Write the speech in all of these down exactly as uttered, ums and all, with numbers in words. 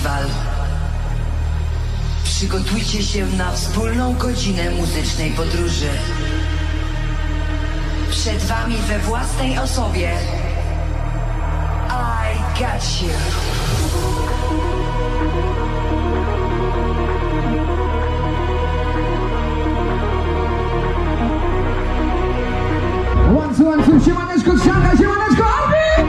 festiwal. Przygotujcie się na wspólną godzinę muzycznej podróży. Przed wami we własnej osobie I Got You. One, two, one, two, siemaneczko, Szanka, siemaneczko, Albi!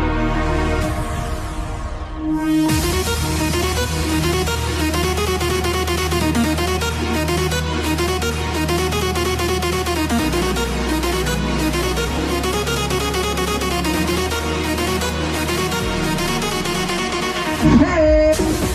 Hey!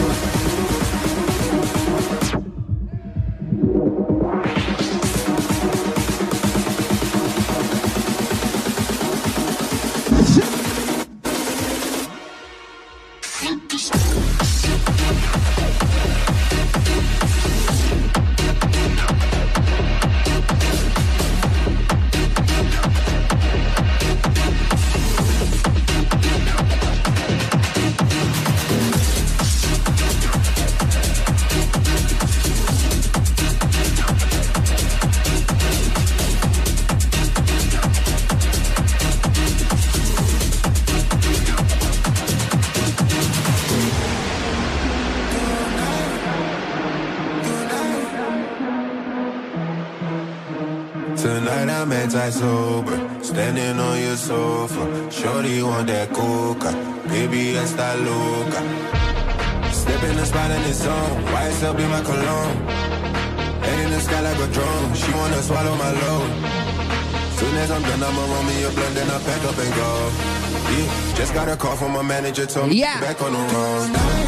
Tonight I'm anti-sober, standing on your sofa. Shorty want that coca, baby esta loca. Step in the spot in the zone, Y S L be my cologne. Head in the sky like a drone, she wanna swallow my load. Soon as I'm done, I'ma roll me a blunt, then I pack up and go. Yeah, just got a call from my manager, told me Yeah. back on the road.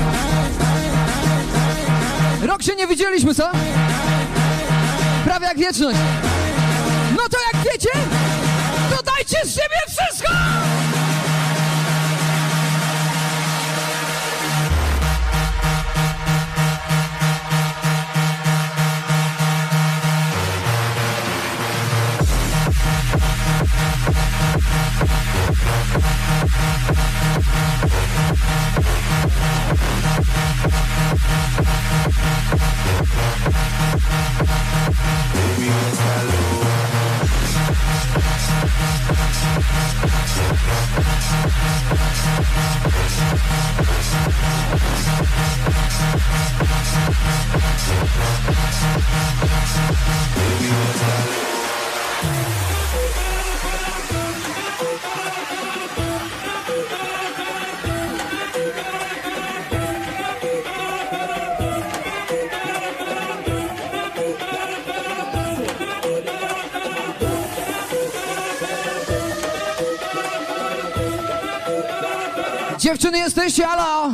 Rok się nie widzieliśmy, co? Prawie jak wieczność. No to jak wiecie, to dajcie z siebie wszystko! Baby, it's my load. Dziewczyny jesteście, halo!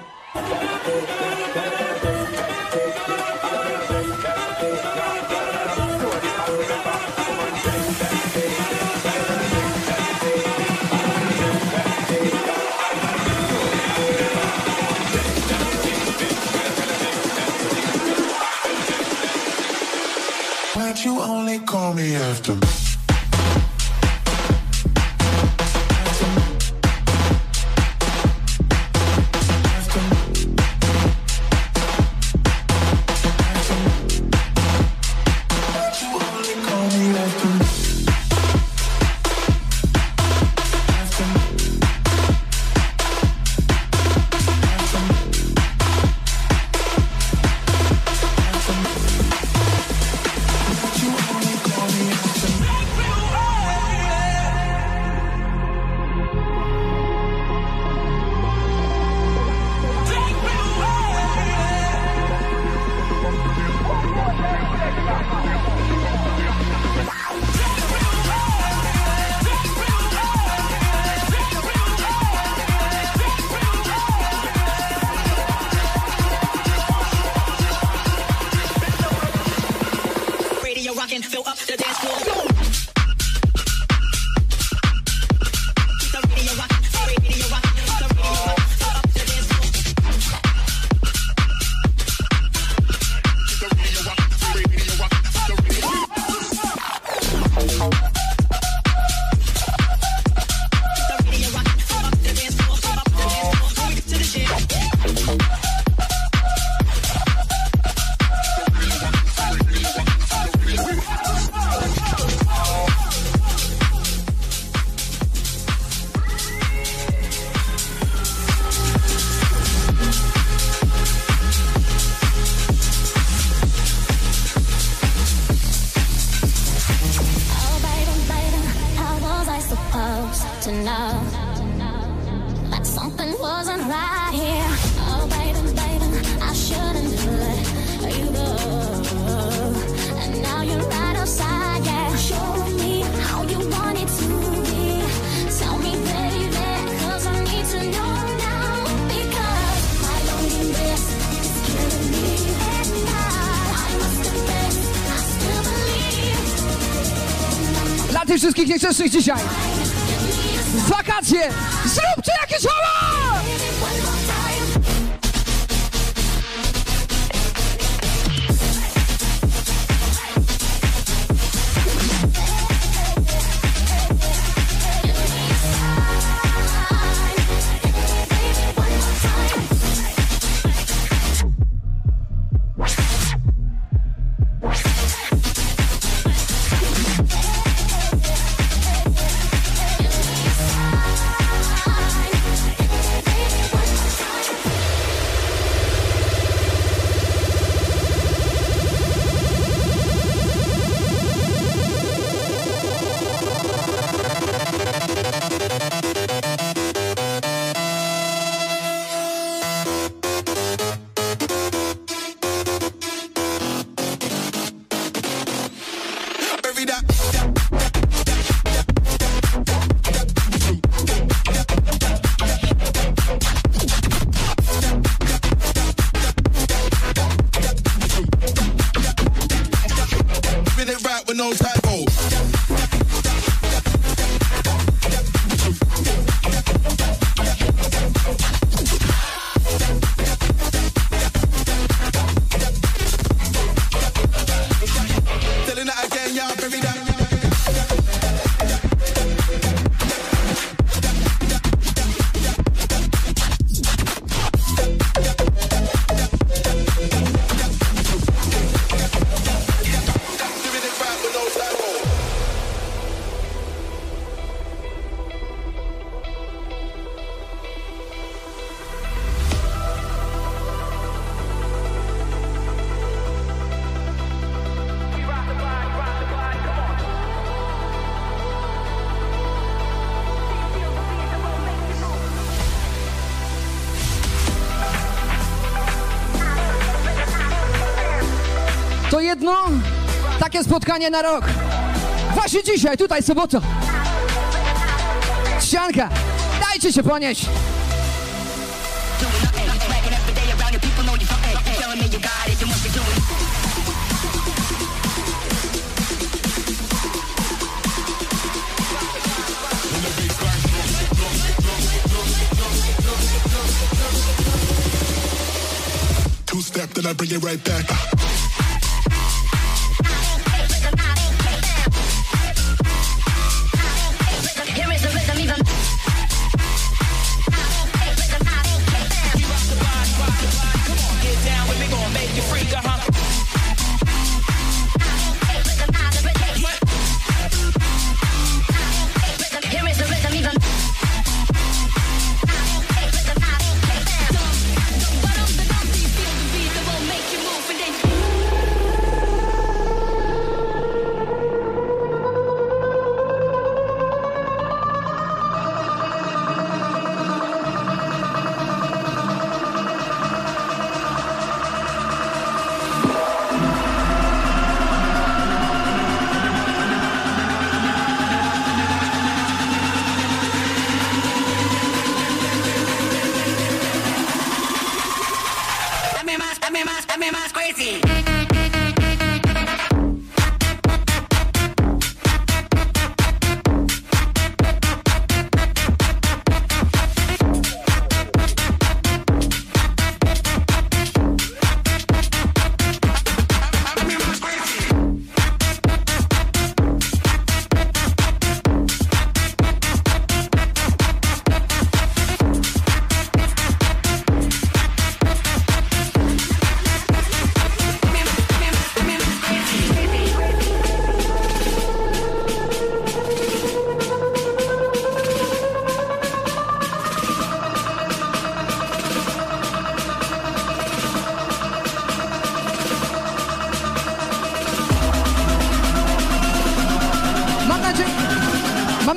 Why'd you only call me after? You only call me after supposed to know that something wasn't right here. Oh, baby, baby, I shouldn't let you go. And now you're right outside, yeah. Show me how you want it to be. Tell me, baby, cause I need to know now. Because my loneliness is killing me. And I, I must admit, I still believe. Dla tych wszystkich nieszczęsnych dzisiaj z wakacje zróbcie jakieś hoła! To jedno takie spotkanie na rok. Właśnie dzisiaj, tutaj sobota. Ścianka, dajcie się ponieść. Two step, then I bring it right back.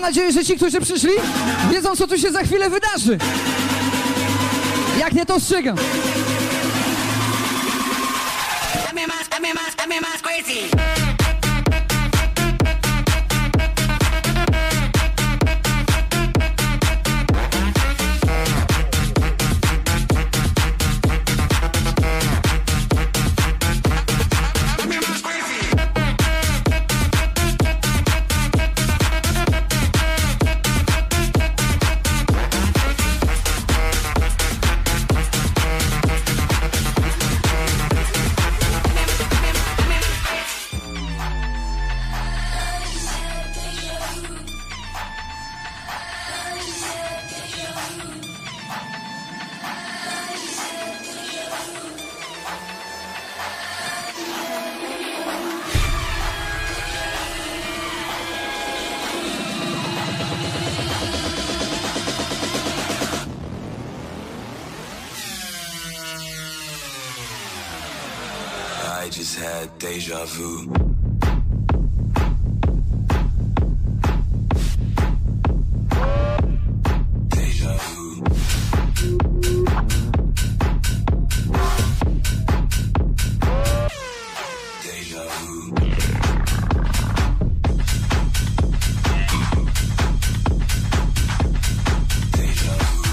nadzieję, że ci, którzy przyszli, wiedzą, co tu się za chwilę wydarzy. Jak nie, to ostrzegam. I just had deja vu. Deja vu. Deja vu. Deja vu.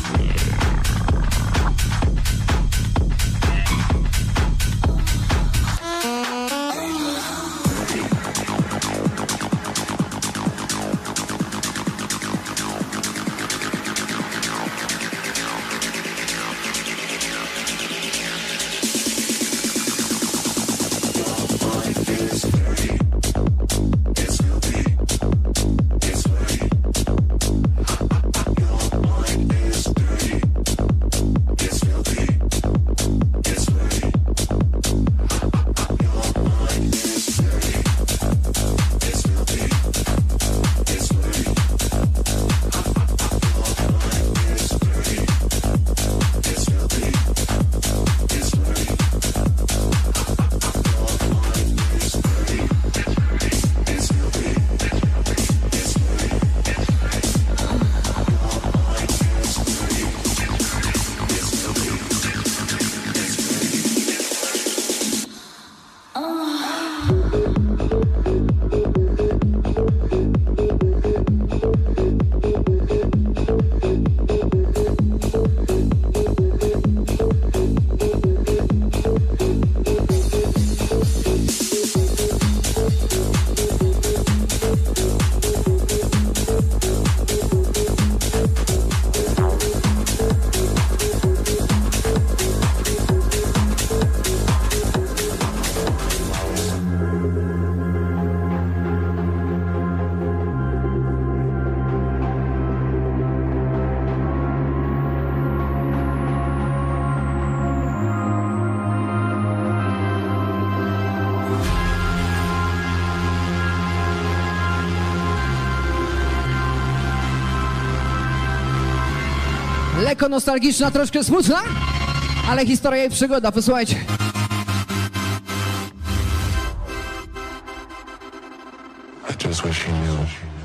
Lekko nostalgiczna, troszkę smutna, ale historia i przygoda, posłuchajcie. I just wish you knew.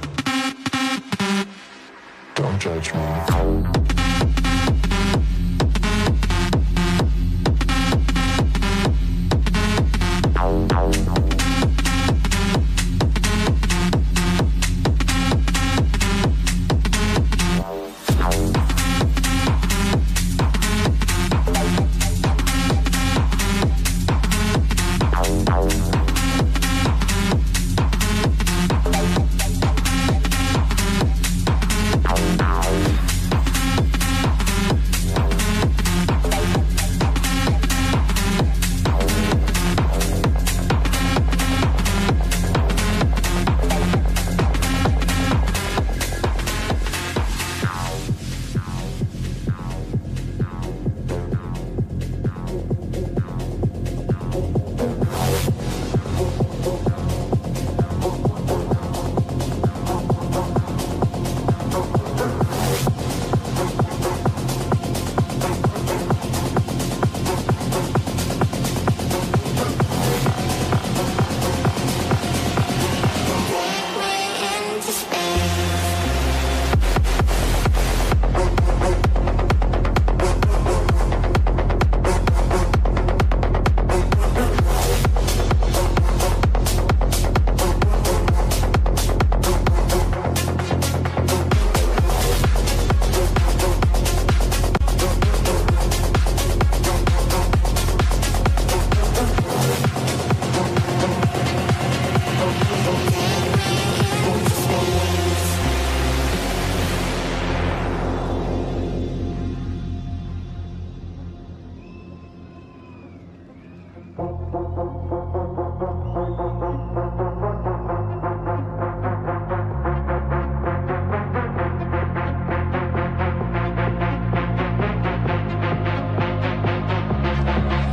Don't judge me.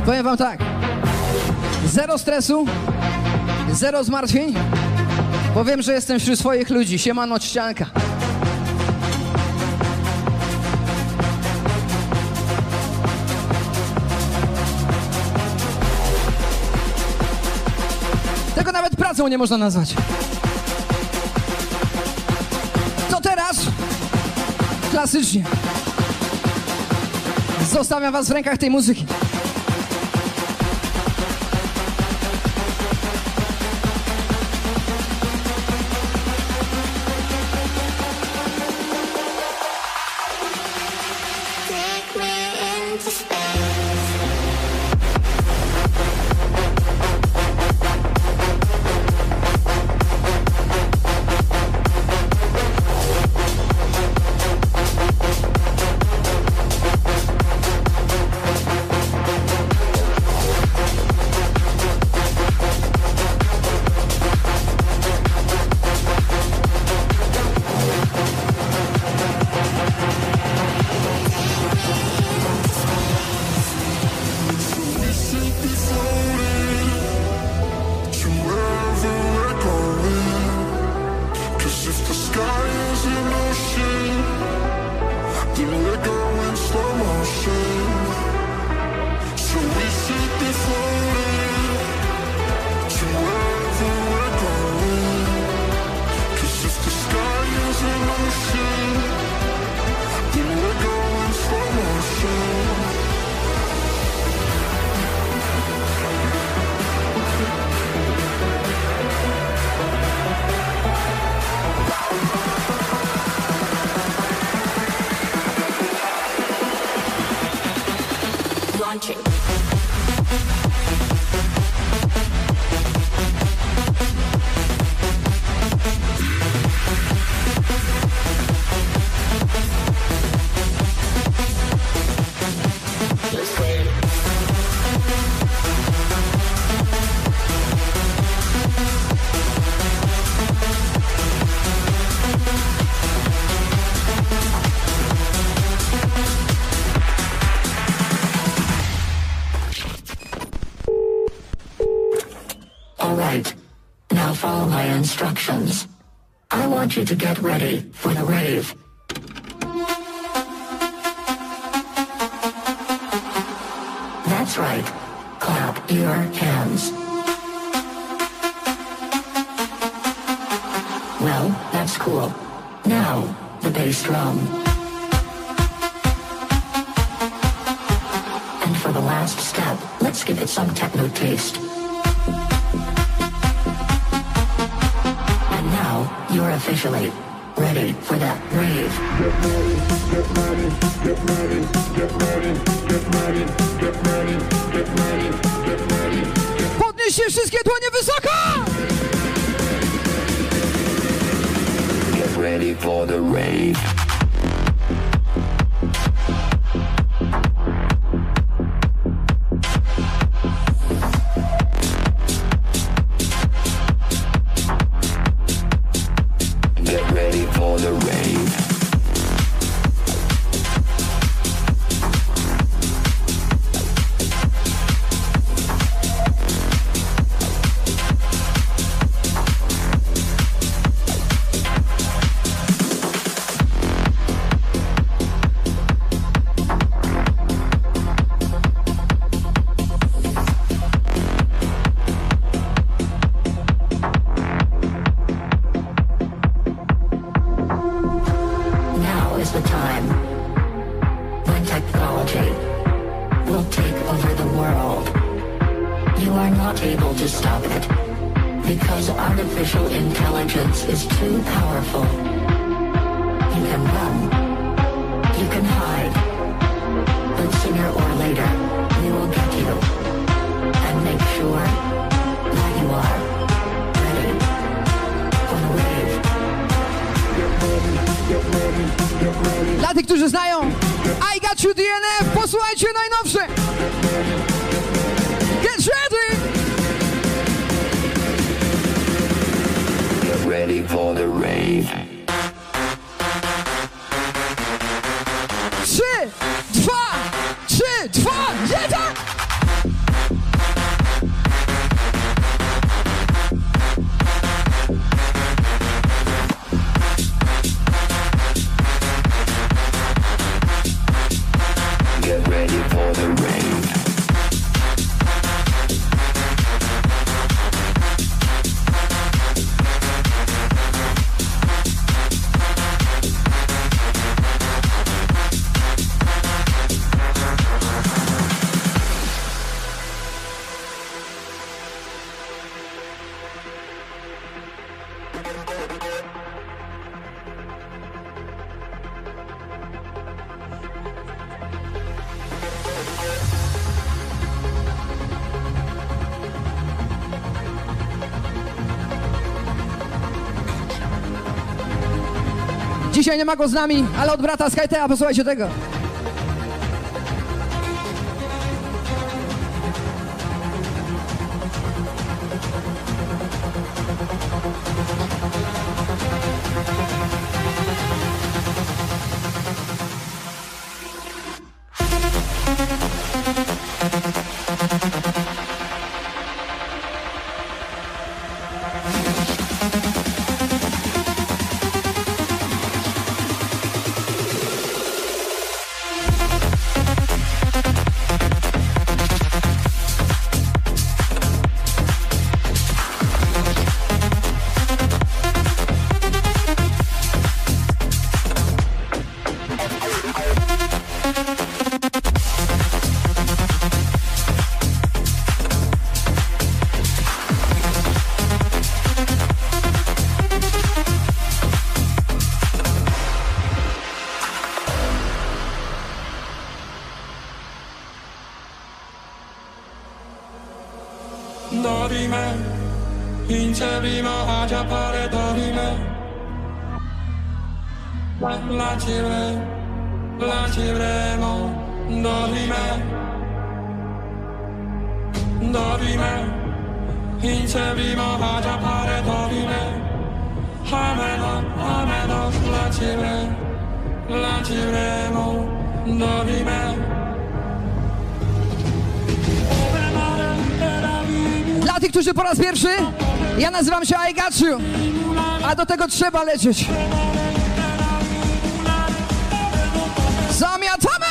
Powiem wam tak. Zero stresu, zero zmartwień. Bo wiem, że jestem wśród swoich ludzi. Siemano, ścianka. Tego nawet pracą nie można nazwać. To teraz klasycznie. Zostawiam was w rękach tej muzyki. Instructions. I want you to get ready for the rave. That's right. Clap your hands. Well, that's cool. Now, the bass drum. And for the last step, let's give it some techno taste. You're officially ready for that rave. Get ready, get ready, get ready, get ready, get ready, get ready, get ready, get ready. Podnieście wszystkie dłonie wysoko! Get ready for the rave. Dla tych, którzy znają I Got You D N F, posłuchajcie najnowsze. Get ready! Get ready for the rave. Trzy, dwa, trzy, dwa, jeden! Dzisiaj nie ma go z nami, ale od brata Skytea, posłuchajcie tego. dorime, incerimo a già pare dorime. La cire, la ciremo, dorime, dorime, incerimo a già pare dorime. Ameno, ameno, la cire, la ciremo, dorime. Dla tych, którzy po raz pierwszy, ja nazywam się I Got You, a do tego trzeba lecieć. Zamiatamy!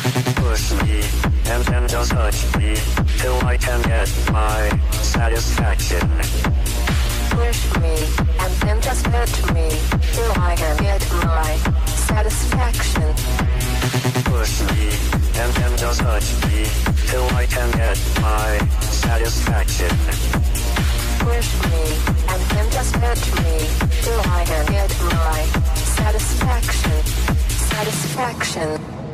Push me and then just touch me till I can get my satisfaction. Push me and then just hurt me till I can get my satisfaction. Push me and then just touch me till I can get my satisfaction. Push me and then just hurt me till I can get my satisfaction. Satisfaction.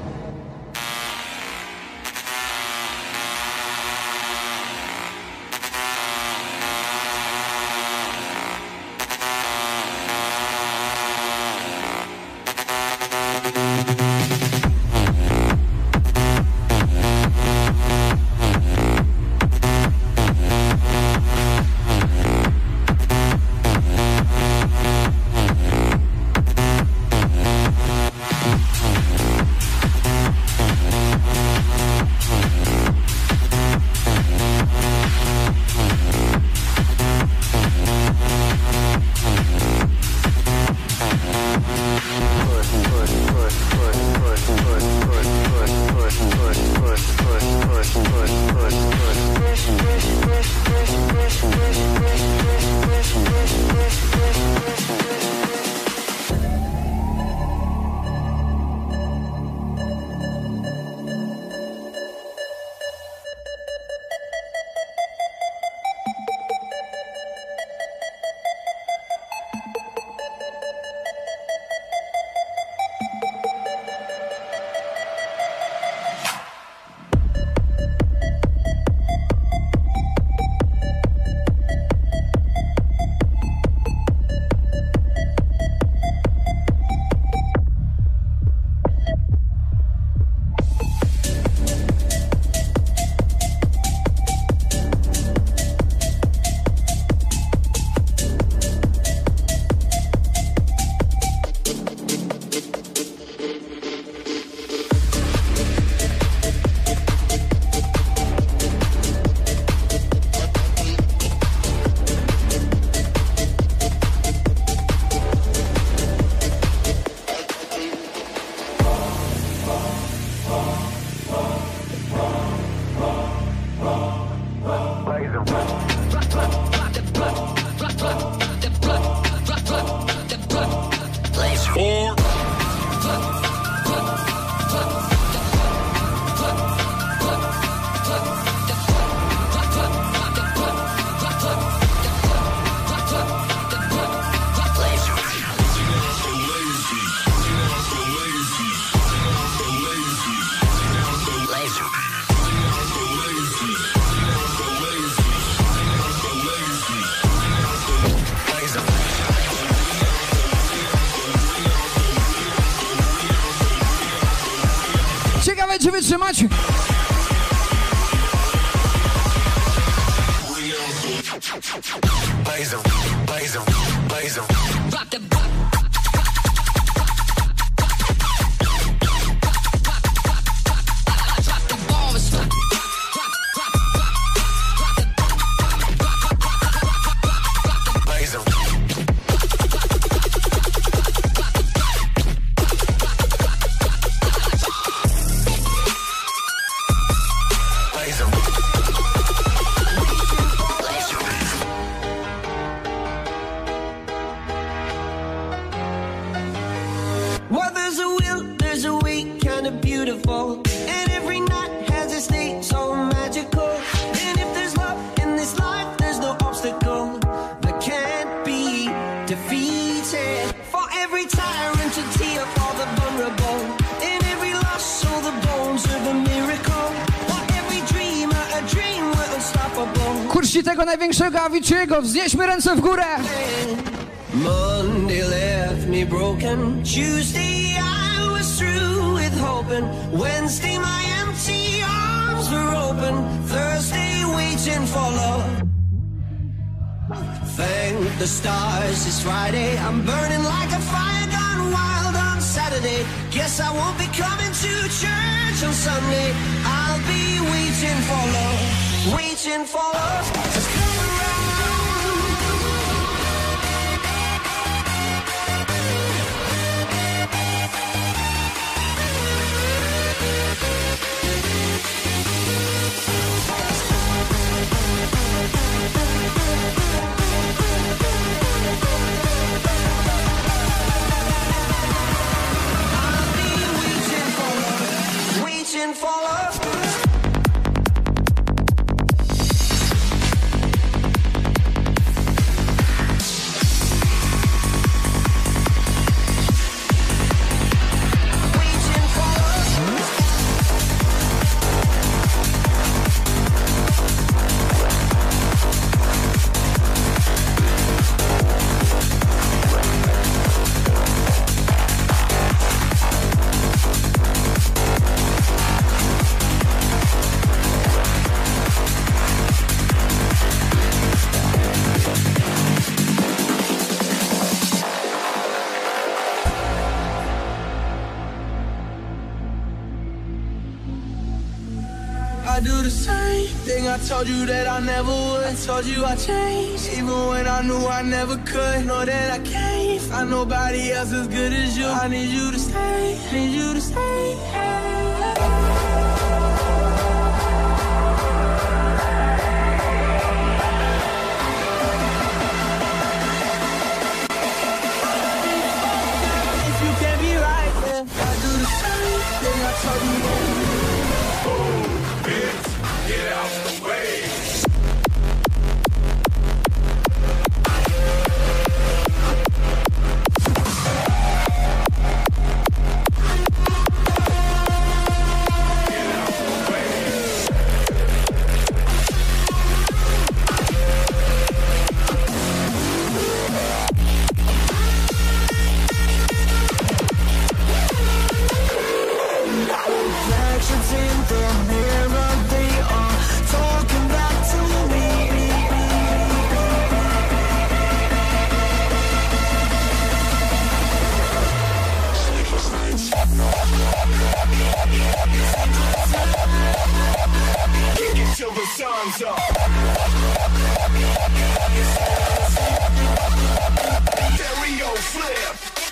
Ciekawe, czy wytrzymacie. Well, there's a will, there's a way, kinda beautiful. And every night has its day so magical. And if there's love in this life, there's no obstacle that can't be defeated. For every tyrant to tear for the vulnerable. In every loss, all the bones of a miracle. For every dreamer, a dream we're unstoppable. Kurczcie tego największego Avicii'ego, wznieśmy ręce w górę. Monday left me broken. Tuesday I was through with hoping. Wednesday my empty arms were open. Thursday waiting for love. Thank the stars it's Friday. I'm burning like a fire gone wild on Saturday. Guess I won't be coming to church on Sunday. I'll be waiting for love. Waiting for love to come around. I told you that I never would. I told you I changed, even when I knew I never could. Know that I can't find nobody else as good as you. I need you to stay, need you to stay. If you can't be right, then I do the same thing I told you. Get out the way. Reflections in the mirror, they are talking back to me. Sleepless nights. Kick it till the sun's up. Stereo flip.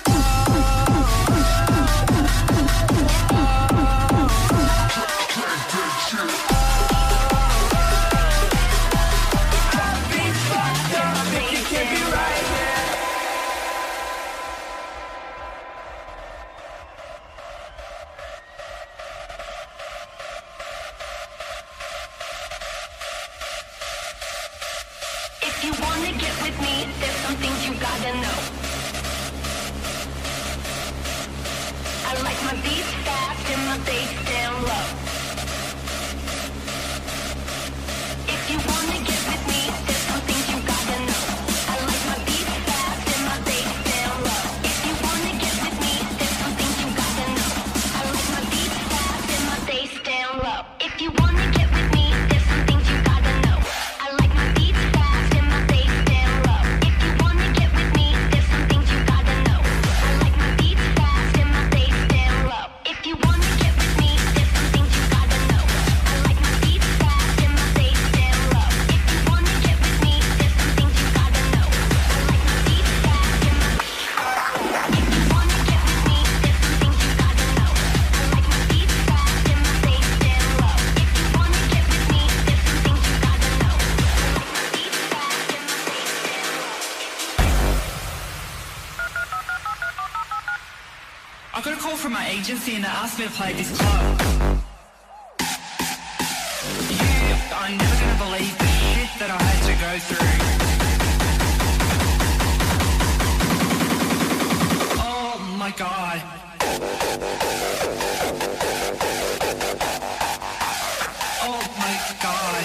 If you wanna get with me, there's some things you gotta know. I like my beats fast and my bass down low. If you wanna get with me, there's some things you gotta know. I like my beats fast and my bass down low. If you wanna get with me, there's some things you gotta know. I like my beats fast and my bass down low. If you wanna get with me, there's some things you gotta know. I like my beats fast and my bass down low. If you wanna get with me, there's some things you gotta know. I like my beats fast and my bass down low. If you wanna get with me, there's some things you gotta know. I like my beats fast and my bass down low. If you wanna get with me, there's some things you gotta know. I like my beats fast and my If you wanna get with me, there's some things you gotta know. I like my beats fast and my bass down low. If you wanna get with me, there's some things you gotta know. I like my beats fast and my bass down low. I got a call from my agency and they asked me to play this club. You are never gonna believe the shit that I had to go through. Oh my god. Oh my god.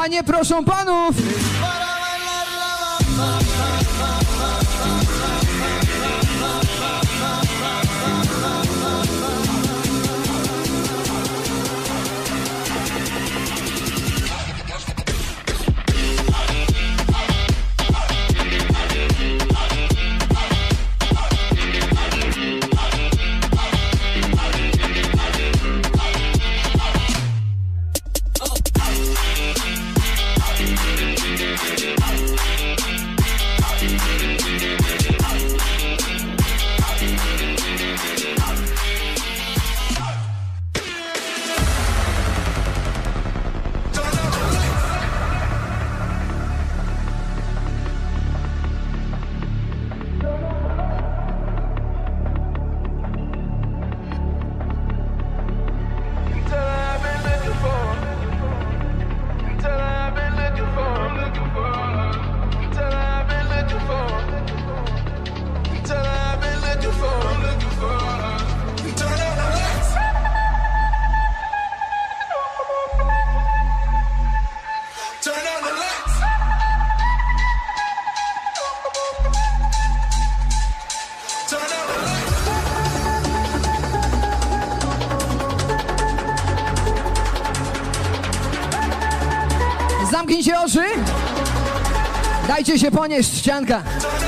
Panie proszą panów. Zamknijcie oczy. Dajcie się ponieść, ścianka.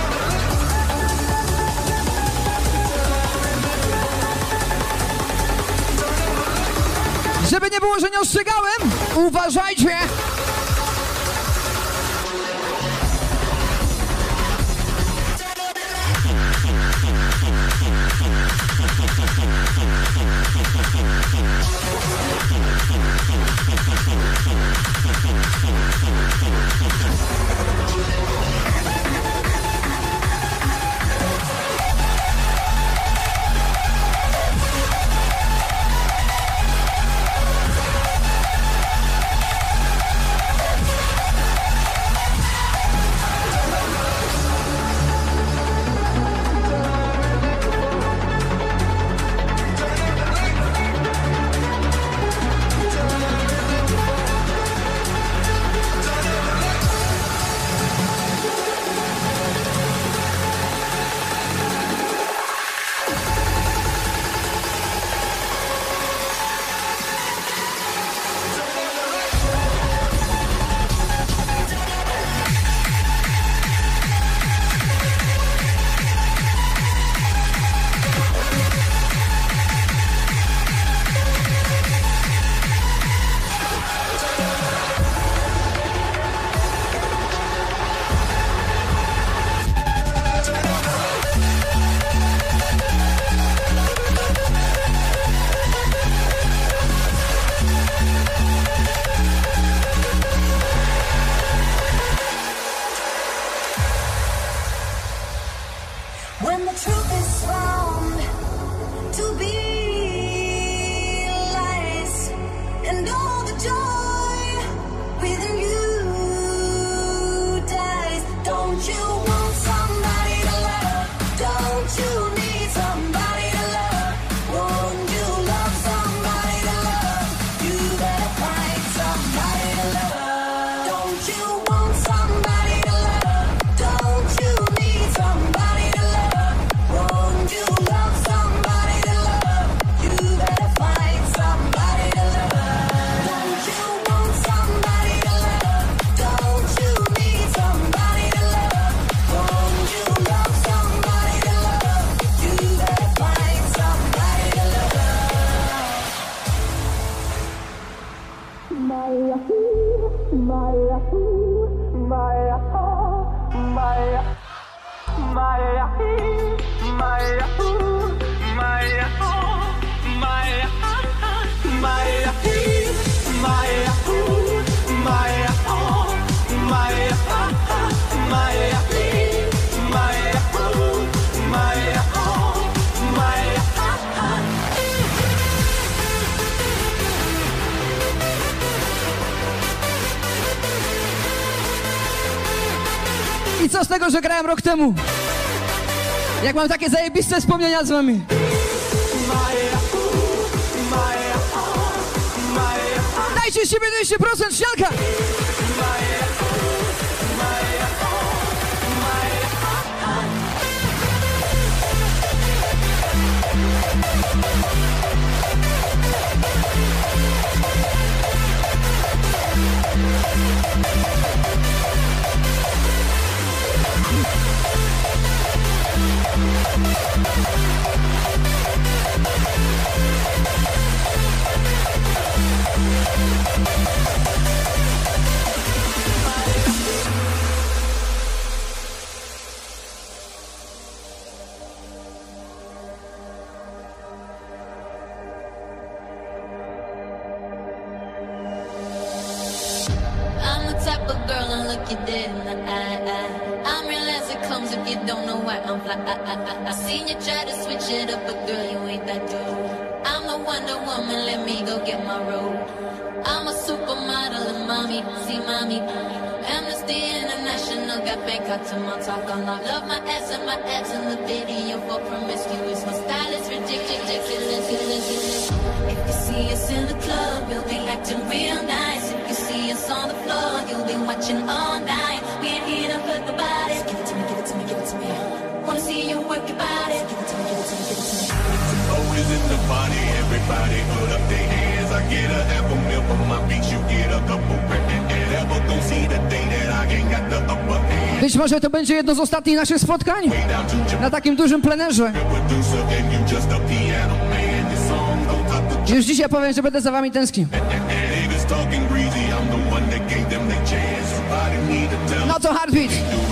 Żeby nie było, że nie ostrzegałem, uważajcie. I co z tego, że grałem rok temu? Jak mam takie zajebiste wspomnienia z wami. Dajcie z siebie dwieście procent, ścianka! I'm the type of girl and look you dead in the eye, eye. I'm real as it comes if you don't know why I'm fly. I, I, I, I seen you try to switch it up, but girl, you ain't that dude. I'm the Wonder Woman, let me go get my robe. I'm a supermodel and mommy, see mommy. Amnesty International got Bangkok to my talk on love. Love my ass and my abs in the video for promiscuous. My style is ridiculous, ridiculous, ridiculous. If you see us in the club, you'll be acting real nice. If you see us on the floor, you'll be watching all night. We ain't here to hurt the body. Give it to me, give it to me, give it to me. Wanna see you work your body. Give it to me, give it to me, give it to me. Always in the party, everybody put up their hands. I get a half a mil for my beats, you get a couple grand. And ever gon' see the day that I ain't got the upper hand. Być może to będzie jedno z ostatnich naszych spotkań na takim dużym plenerze. Już dzisiaj powiem, że będę za wami tęsknił. No to Heartbeat.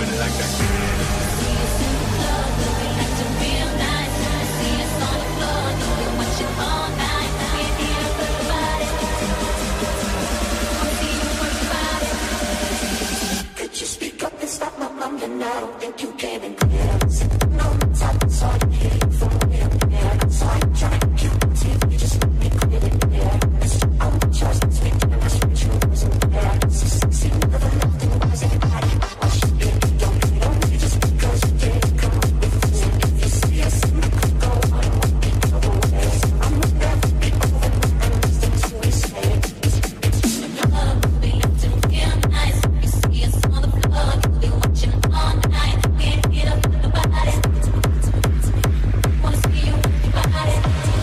Could you speak up and stop my mom? And I don't think you can. And I'm sitting on the top, it's hard to hear you from here. Yeah, so I'm trying to keep it to you. Just let me quit it. Yeah, I'm just speaking and I switch you. Yeah, see, never left it was anybody. I should be don't you know me just because you did come up with it. If you see us in the could go on one big other ways. I'm not there to be over and listen to what you say. Love will be up to real nice. You see us on the floor, you'll be watching all night. We ain't here to hurt the body. Wanna see you work your body.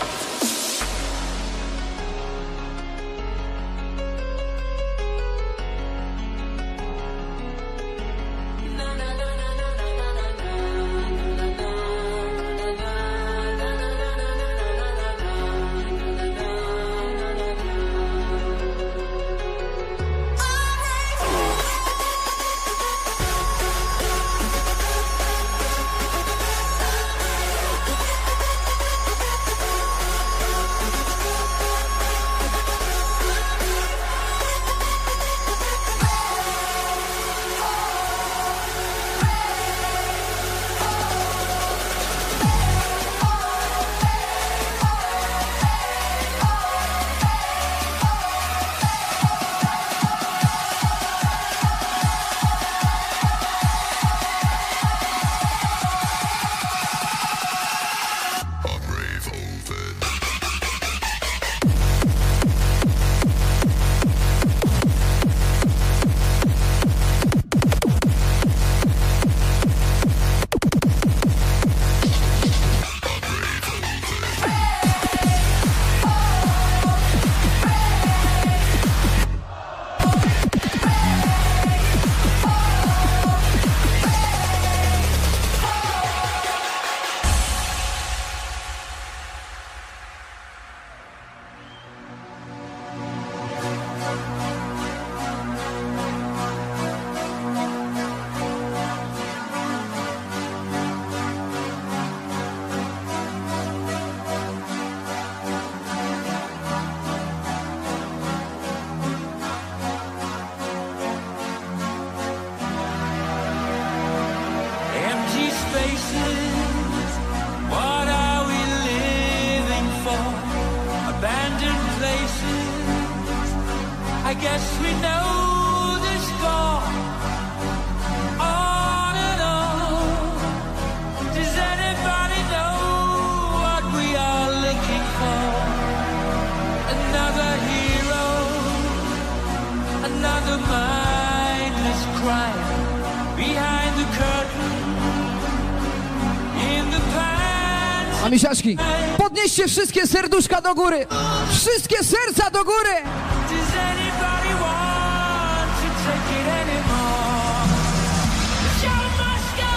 Empty spaces, what are we living for? Abandoned places, I guess we know the score. On and on, does anybody know what we are looking for? Another hero, another mindless crime behind the curtain. A misiaczki, podnieście wszystkie serduszka do góry! Wszystkie serca do góry! To take it anymore. The show must go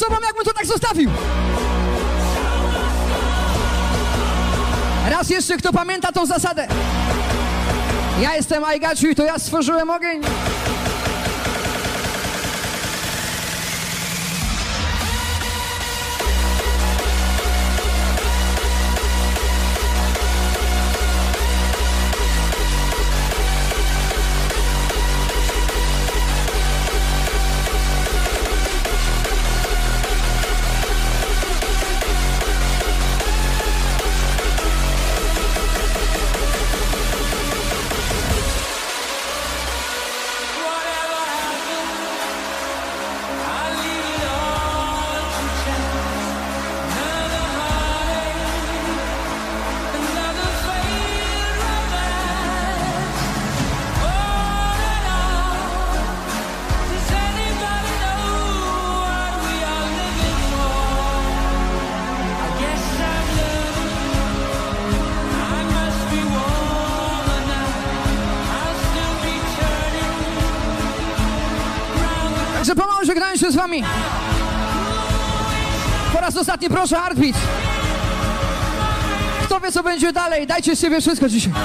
sobą, jakbym to tak zostawił. Raz jeszcze, kto pamięta tą zasadę. Ja jestem I got you i to ja stworzyłem ogień. Także pomału żegnałem się z wami. Po raz ostatni proszę, Heartbeat. Kto wie, co będzie dalej? Dajcie z siebie wszystko dzisiaj.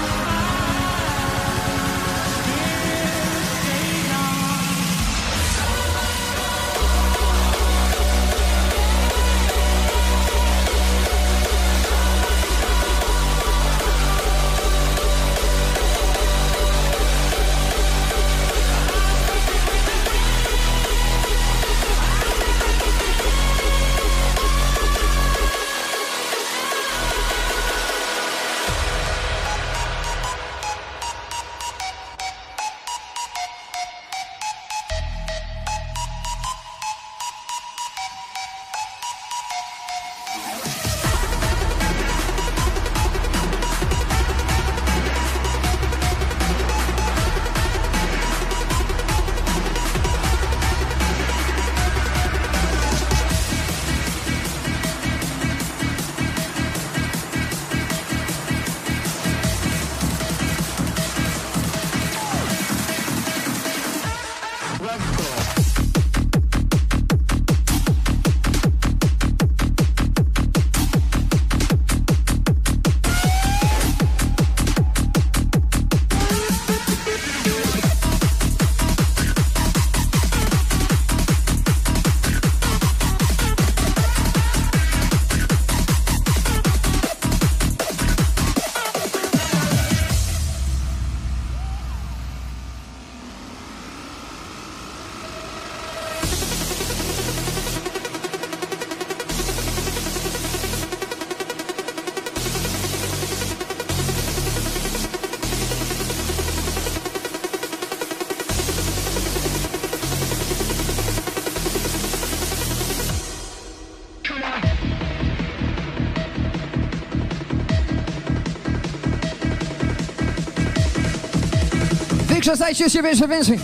Wykrzesajcie siebie jeszcze więcej.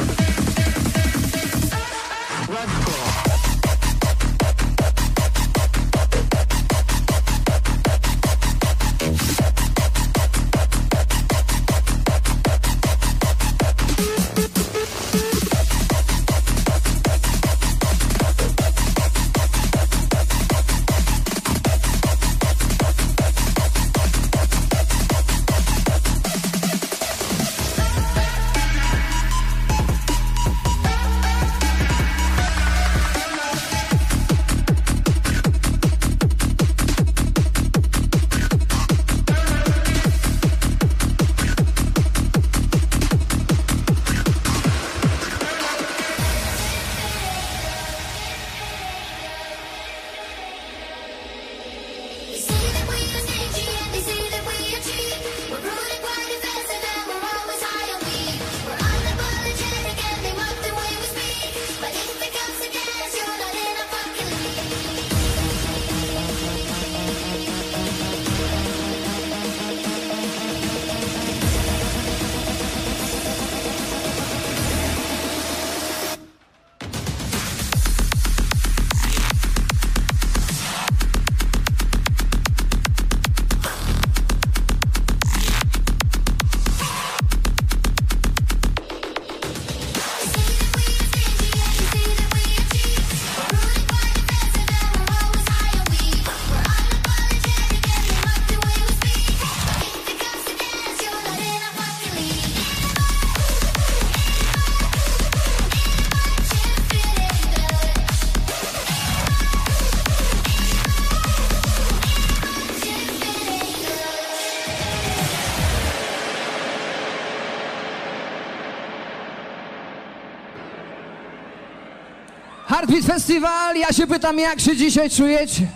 Heartbeat Festival, ja się pytam, jak się dzisiaj czujecie?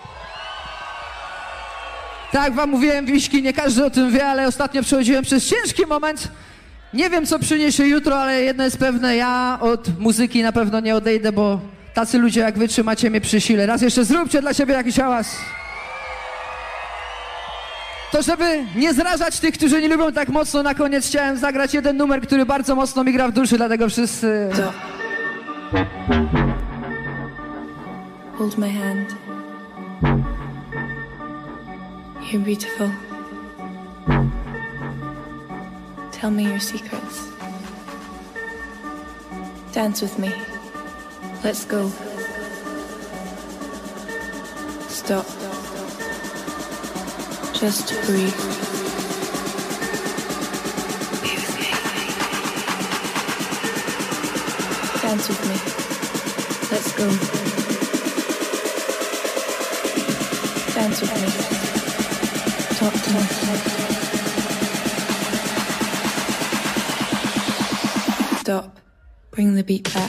Tak wam mówiłem, Wiśki, nie każdy o tym wie, ale ostatnio przechodziłem przez ciężki moment. Nie wiem, co przyniesie jutro, ale jedno jest pewne, ja od muzyki na pewno nie odejdę, bo tacy ludzie jak wy trzymacie mnie przy sile. Raz jeszcze zróbcie dla siebie jakiś hałas. To żeby nie zrażać tych, którzy nie lubią tak mocno, na koniec chciałem zagrać jeden numer, który bardzo mocno mi gra w duszy, dlatego wszyscy... Hold my hand. You're beautiful. Tell me your secrets. Dance with me. Let's go. Stop. Just breathe. Be with me. Dance with me. Let's go. Dance with me. Talk to me. Stop. Bring the beat back.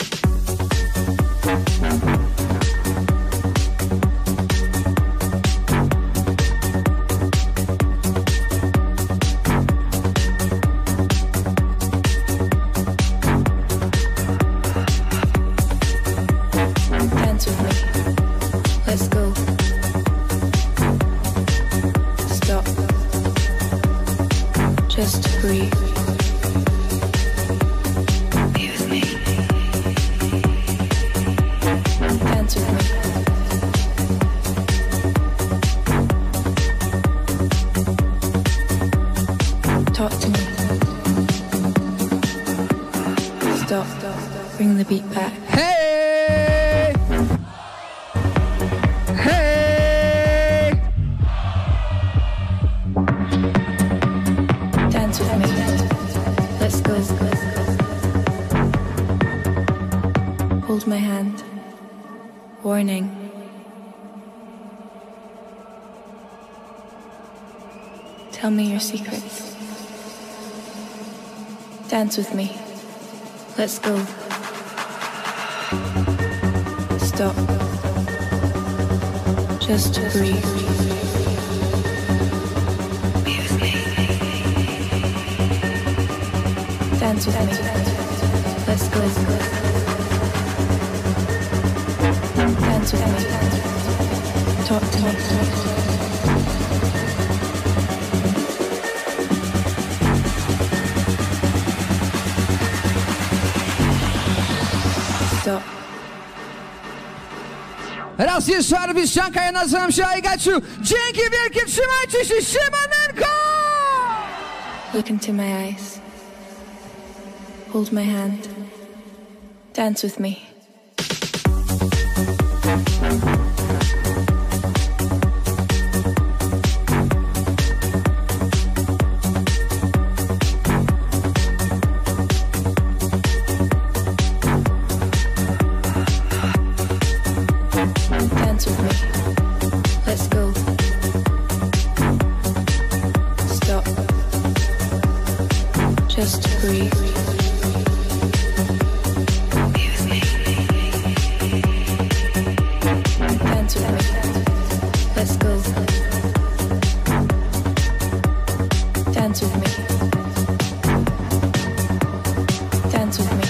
Bring the beat back. Hey! Hey! Dance with me. Let's go. Hold my hand. Warning. Tell me your secrets. Dance with me. Let's go. Stop. Just breathe. Be with me. Dance with me. Let's go. Dance with me. Talk to me. Stop. Raz jeszcze Arbiszczanka, ja nazywam się Aigaciu. Dzięki wielkie, trzymajcie się, siemanenko! Look into my eyes. Hold my hand. Dance with me. Just breathe. Be with me. Dance with me. Let's go. Dance with me. Dance with me.